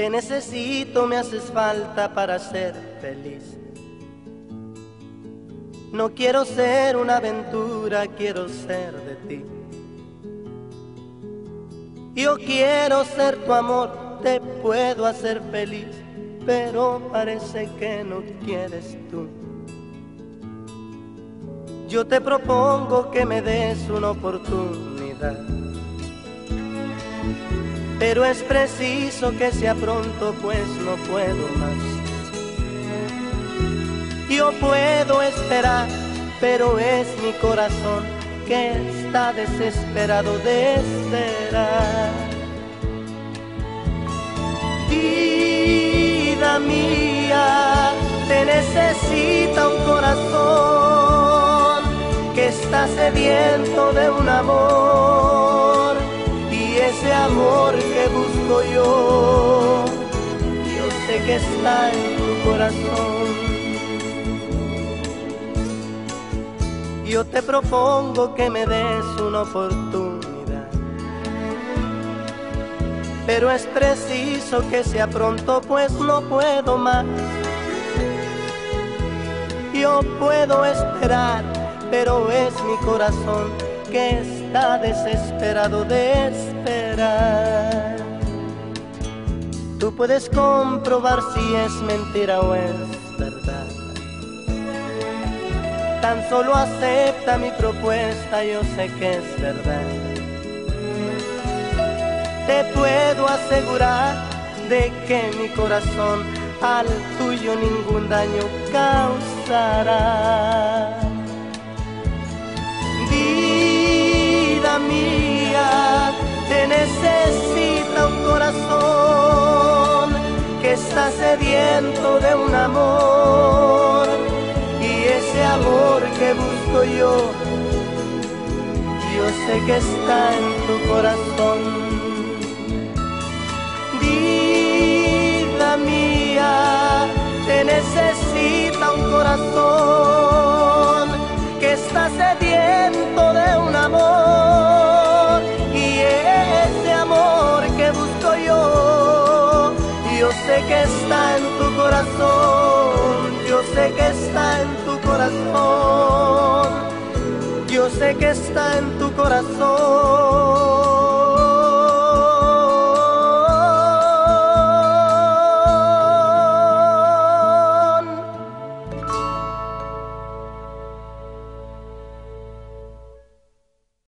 Te necesito, me haces falta para ser feliz. No quiero ser una aventura, quiero ser de ti. Yo quiero ser tu amor, te puedo hacer feliz, pero parece que no quieres tú. Yo te propongo que me des una oportunidad, pero es preciso que sea pronto, pues no puedo más. Yo puedo esperar, pero es mi corazón que está desesperado de esperar. Vida mía, te necesita un corazón que está sediento de un amor, y ese amor que busco yo sé que está en tu corazón. Yo te propongo que me des una oportunidad, pero es preciso que sea pronto, pues no puedo más. Yo puedo esperar, pero es mi corazón que está desesperado de esperar. Tú puedes comprobar si es mentira o es verdad. Tan solo acepta mi propuesta, yo sé que es verdad. Te puedo asegurar de que mi corazón al tuyo ningún daño causará. Vida mía, te necesita un corazón que está sediento de un amor, y ese amor que busco yo sé que está en tu corazón. Vida mía, te necesita un corazón que está sediento de un amor, y ese amor que busco yo sé que está en tu corazón. Yo sé que está en tu corazón. Yo sé que está en tu corazón.